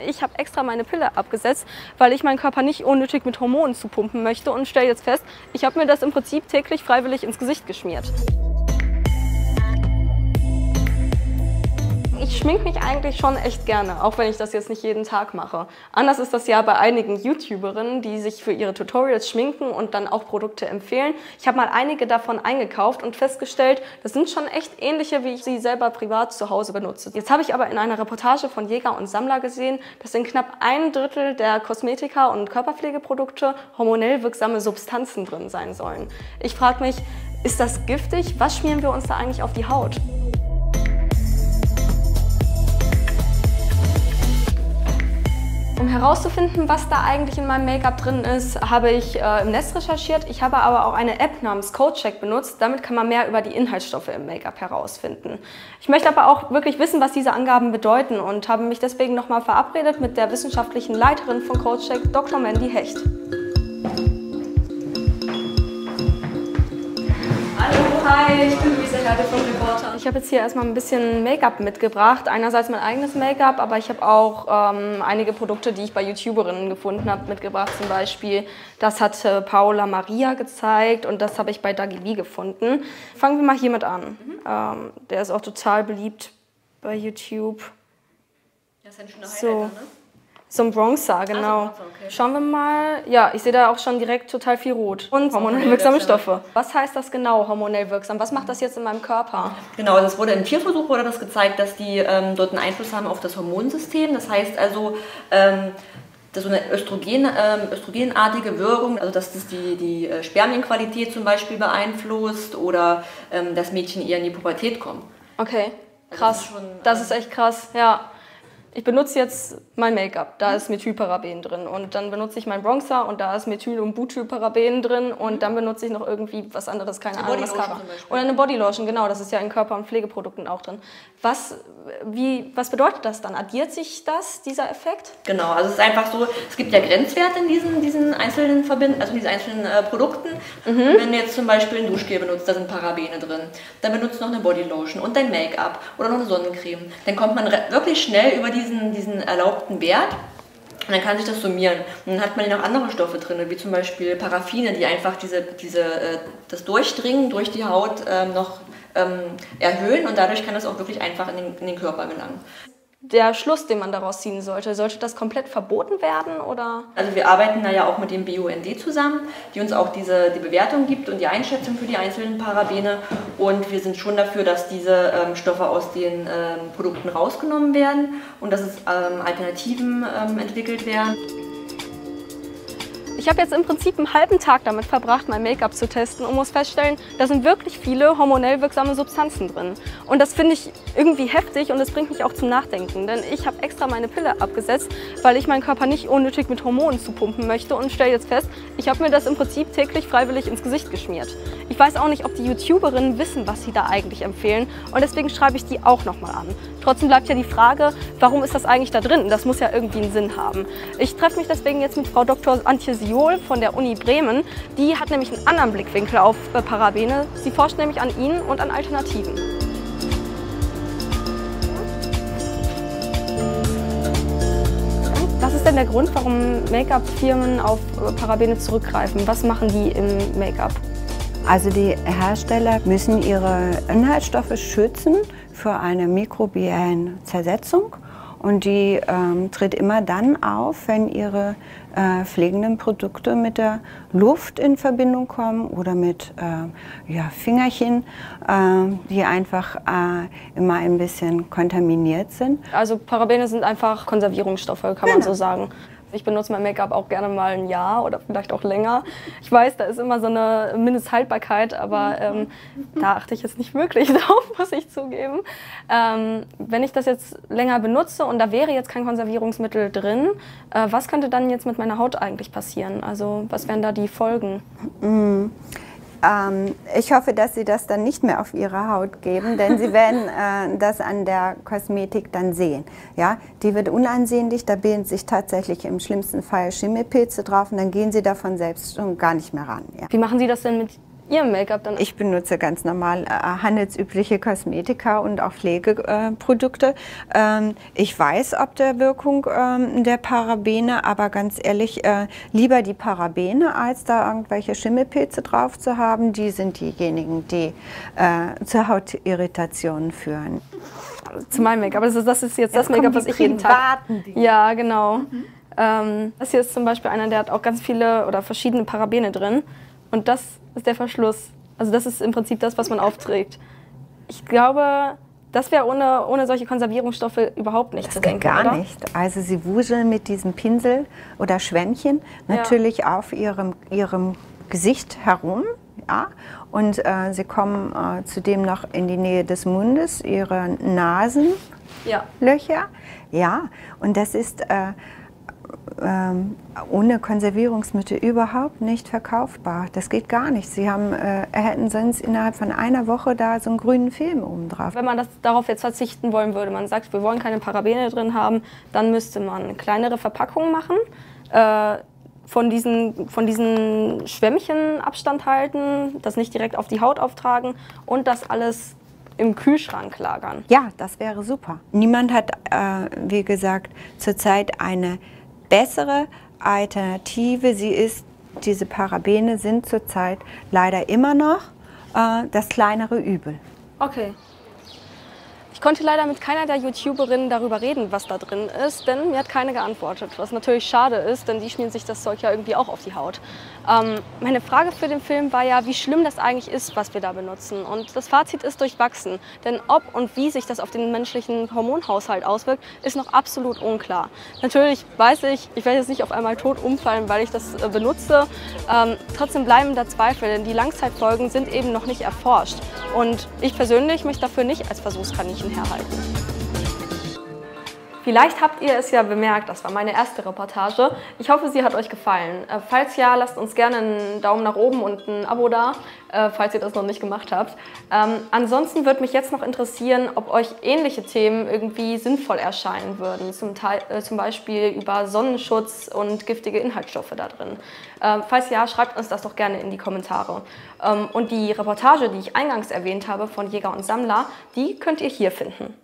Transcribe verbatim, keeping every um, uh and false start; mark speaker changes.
Speaker 1: Ich habe extra meine Pille abgesetzt, weil ich meinen Körper nicht unnötig mit Hormonen zupumpen möchte und stelle jetzt fest, ich habe mir das im Prinzip täglich freiwillig ins Gesicht geschmiert. Ich schminke mich eigentlich schon echt gerne, auch wenn ich das jetzt nicht jeden Tag mache. Anders ist das ja bei einigen YouTuberinnen, die sich für ihre Tutorials schminken und dann auch Produkte empfehlen. Ich habe mal einige davon eingekauft und festgestellt, das sind schon echt ähnliche, wie ich sie selber privat zu Hause benutze. Jetzt habe ich aber in einer Reportage von Jäger und Sammler gesehen, dass in knapp ein Drittel der Kosmetika und Körperpflegeprodukte hormonell wirksame Substanzen drin sein sollen. Ich frage mich, ist das giftig? Was schmieren wir uns da eigentlich auf die Haut? Um herauszufinden, was da eigentlich in meinem Make-up drin ist, habe ich äh, im Netz recherchiert. Ich habe aber auch eine App namens CodeCheck benutzt. Damit kann man mehr über die Inhaltsstoffe im Make-up herausfinden. Ich möchte aber auch wirklich wissen, was diese Angaben bedeuten und habe mich deswegen nochmal verabredet mit der wissenschaftlichen Leiterin von CodeCheck, Doktor Mandy Hecht. Hallo, hi, ich bin Luisa Herde vom Reporter. Ich habe jetzt hier erstmal ein bisschen Make-up mitgebracht. Einerseits mein eigenes Make-up, aber ich habe auch ähm, einige Produkte, die ich bei YouTuberinnen gefunden habe, mitgebracht. Zum Beispiel, das hat äh, Paula Maria gezeigt und das habe ich bei Dagi B gefunden. Fangen wir mal hiermit an. Mhm. Ähm, der ist auch total beliebt bei YouTube.
Speaker 2: Das ist ein schöner
Speaker 1: so.
Speaker 2: Highlighter, ne?
Speaker 1: So ein Bronzer, genau.
Speaker 2: Ah, so okay.
Speaker 1: Schauen wir mal. Ja, ich sehe da auch schon direkt total viel Rot. Und hormonell wirksame Stoffe. Was heißt das genau, hormonell wirksam? Was macht das jetzt in meinem Körper?
Speaker 2: Genau, das wurde im Tierversuch wurde das gezeigt, dass die ähm, dort einen Einfluss haben auf das Hormonsystem. Das heißt also, ähm, dass so eine Östrogen, ähm, östrogenartige Wirkung, also dass das die, die äh, Spermienqualität zum Beispiel beeinflusst oder ähm, dass Mädchen eher in die Pubertät kommen.
Speaker 1: Okay, krass.
Speaker 2: Also das, ist schon,
Speaker 1: das ist echt krass, ja. Ich benutze jetzt mein Make-up, da ist Methylparaben drin und dann benutze ich meinen Bronzer und da ist Methyl- und Butylparaben drin und dann benutze ich noch irgendwie was anderes, keine Ahnung, Mascara. Oder eine Bodylotion, genau, das ist ja in Körper- und Pflegeprodukten auch drin. Was, wie, was bedeutet das dann? Addiert sich das, dieser Effekt?
Speaker 2: Genau, also es ist einfach so, es gibt ja Grenzwerte in diesen, diesen einzelnen Verbinden, also in diesen einzelnen äh, Produkten. Mhm. Wenn du jetzt zum Beispiel ein Duschgel benutzt, da sind Parabene drin, dann benutzt du noch eine Bodylotion und dein Make-up oder noch eine Sonnencreme, dann kommt man wirklich schnell über die Diesen, diesen erlaubten Wert und dann kann sich das summieren. Und dann hat man ja noch andere Stoffe drin, wie zum Beispiel Paraffine, die einfach diese, diese, äh, das Durchdringen durch die Haut ähm, noch ähm, erhöhen und dadurch kann das auch wirklich einfach in den, in den Körper gelangen.
Speaker 1: Der Schluss, den man daraus ziehen sollte, sollte das komplett verboten werden, oder?
Speaker 2: Also wir arbeiten da ja auch mit dem B U N D zusammen, die uns auch diese, die Bewertung gibt und die Einschätzung für die einzelnen Parabene und wir sind schon dafür, dass diese ähm, Stoffe aus den ähm, Produkten rausgenommen werden und dass es ähm, Alternativen ähm, entwickelt werden.
Speaker 1: Ich habe jetzt im Prinzip einen halben Tag damit verbracht, mein Make-up zu testen und muss feststellen, da sind wirklich viele hormonell wirksame Substanzen drin. Und das finde ich irgendwie heftig und das bringt mich auch zum Nachdenken. Denn ich habe extra meine Pille abgesetzt, weil ich meinen Körper nicht unnötig mit Hormonen zupumpen möchte und stelle jetzt fest, ich habe mir das im Prinzip täglich freiwillig ins Gesicht geschmiert. Ich weiß auch nicht, ob die YouTuberinnen wissen, was sie da eigentlich empfehlen und deswegen schreibe ich die auch nochmal an. Trotzdem bleibt ja die Frage, warum ist das eigentlich da drin? Das muss ja irgendwie einen Sinn haben. Ich treffe mich deswegen jetzt mit Frau Doktor Antje Siol von der Uni Bremen. Die hat nämlich einen anderen Blickwinkel auf Parabene. Sie forscht nämlich an ihnen und an Alternativen. Was ist denn der Grund, warum Make-up-Firmen auf Parabene zurückgreifen? Was machen die im Make-up?
Speaker 3: Also die Hersteller müssen ihre Inhaltsstoffe schützen für eine mikrobiellen Zersetzung und die ähm, tritt immer dann auf, wenn ihre äh, pflegenden Produkte mit der Luft in Verbindung kommen oder mit äh, ja, Fingerchen, äh, die einfach äh, immer ein bisschen kontaminiert sind.
Speaker 1: Also Parabene sind einfach Konservierungsstoffe, kann
Speaker 3: genau.
Speaker 1: man so sagen. Ich benutze mein Make-up auch gerne mal ein Jahr oder vielleicht auch länger. Ich weiß, da ist immer so eine Mindesthaltbarkeit, aber ähm, da achte ich jetzt nicht wirklich drauf, muss ich zugeben. Ähm, wenn ich das jetzt länger benutze und da wäre jetzt kein Konservierungsmittel drin, äh, was könnte dann jetzt mit meiner Haut eigentlich passieren? Also was wären da die Folgen?
Speaker 3: Mm. Ähm, ich hoffe, dass Sie das dann nicht mehr auf Ihre Haut geben, denn Sie werden äh, das an der Kosmetik dann sehen. Ja? Die wird unansehnlich, da bilden sich tatsächlich im schlimmsten Fall Schimmelpilze drauf und dann gehen Sie davon selbst schon gar nicht mehr ran. Ja.
Speaker 1: Wie machen Sie das denn mit Ihrem Make-up dann?
Speaker 3: Ich benutze ganz normal äh, handelsübliche Kosmetika und auch Pflegeprodukte. Ähm, ich weiß ob der Wirkung ähm, der Parabene, aber ganz ehrlich, äh, lieber die Parabene, als da irgendwelche Schimmelpilze drauf zu haben. Die sind diejenigen, die äh, zu Hautirritationen führen.
Speaker 1: Zu meinem Make-up. Also das ist jetzt, jetzt das Make-up, was ich jeden Tag...
Speaker 3: Dinge.
Speaker 1: Ja, genau. Mhm. Ähm, das hier ist zum Beispiel einer, der hat auch ganz viele oder verschiedene Parabene drin. Und das ist der Verschluss. Also das ist im Prinzip das, was man aufträgt. Ich glaube, das wäre ohne, ohne solche Konservierungsstoffe überhaupt nicht
Speaker 3: das
Speaker 1: zu denken,
Speaker 3: gar
Speaker 1: oder?
Speaker 3: nicht. Also sie wuseln mit diesem Pinsel oder Schwämmchen natürlich ja. auf ihrem, ihrem Gesicht herum. Ja, und äh, sie kommen äh, zudem noch in die Nähe des Mundes, ihre Nasenlöcher. Ja. ja, und das ist äh, äh, ohne Konservierungsmittel überhaupt nicht verkaufbar. Das geht gar nicht. Sie haben, äh, hätten sonst innerhalb von einer Woche da so einen grünen Film oben drauf.
Speaker 1: Wenn man das darauf jetzt verzichten wollen würde, man sagt, wir wollen keine Parabene drin haben, dann müsste man kleinere Verpackungen machen. Äh, Von diesen, von diesen Schwämmchen Abstand halten, das nicht direkt auf die Haut auftragen und das alles im Kühlschrank lagern.
Speaker 3: Ja, das wäre super. Niemand hat, äh, wie gesagt, zurzeit eine bessere Alternative. Sie ist, diese Parabene sind zurzeit leider immer noch äh, das kleinere Übel.
Speaker 1: Okay. Ich konnte leider mit keiner der YouTuberinnen darüber reden, was da drin ist, denn mir hat keine geantwortet, was natürlich schade ist, denn die schmieren sich das Zeug ja irgendwie auch auf die Haut. Ähm, meine Frage für den Film war ja, wie schlimm das eigentlich ist, was wir da benutzen. Und das Fazit ist durchwachsen, denn ob und wie sich das auf den menschlichen Hormonhaushalt auswirkt, ist noch absolut unklar. Natürlich weiß ich, ich werde jetzt nicht auf einmal tot umfallen, weil ich das äh, benutze. Ähm, trotzdem bleiben da Zweifel, denn die Langzeitfolgen sind eben noch nicht erforscht. Und ich persönlich möchte dafür nicht als Versuchskaninchen herhalten. Vielleicht habt ihr es ja bemerkt, das war meine erste Reportage. Ich hoffe, sie hat euch gefallen. Äh, falls ja, lasst uns gerne einen Daumen nach oben und ein Abo da, äh, falls ihr das noch nicht gemacht habt. Ähm, ansonsten würde mich jetzt noch interessieren, ob euch ähnliche Themen irgendwie sinnvoll erscheinen würden. Zum, Teil, äh, zum Beispiel über Sonnenschutz und giftige Inhaltsstoffe da drin. Äh, falls ja, schreibt uns das doch gerne in die Kommentare. Ähm, und die Reportage, die ich eingangs erwähnt habe von Jäger und Sammler, die könnt ihr hier finden.